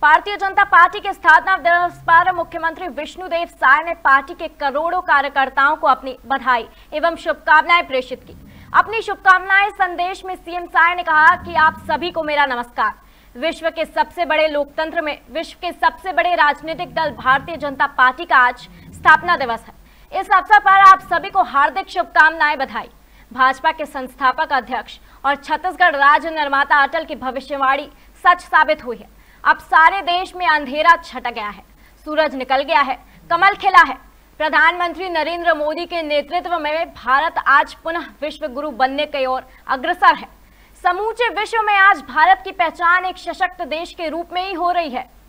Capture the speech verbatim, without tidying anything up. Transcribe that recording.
Bharatiya Janata party के स्थापना दिवस पर मुख्यमंत्री विष्णुदेव साय ने पार्टी के करोड़ों कार्यकर्ताओं को अपनी बधाई एवं शुभकामनाएं प्रेषित की। अपनी शुभकामनाएं संदेश में सीएम साय ने कहा कि आप सभी को मेरा नमस्कार। विश्व के सबसे बड़े लोकतंत्र में विश्व के सबसे बड़े राजनीतिक दल भारतीय जनता पार्टी का आज स्थापना दिवस है। इस अवसर पर आप सभी को हार्दिक शुभकामनाएं, बधाई। भाजपा के संस्थापक अध्यक्ष और छत्तीसगढ़ राज्य निर्माता अटल की भविष्यवाणी सच साबित हुई है। अब सारे देश में अंधेरा छट गया है, सूरज निकल गया है, कमल खिला है। प्रधानमंत्री नरेंद्र मोदी के नेतृत्व में भारत आज पुनः विश्व गुरु बनने की ओर अग्रसर है। समूचे विश्व में आज भारत की पहचान एक सशक्त देश के रूप में ही हो रही है।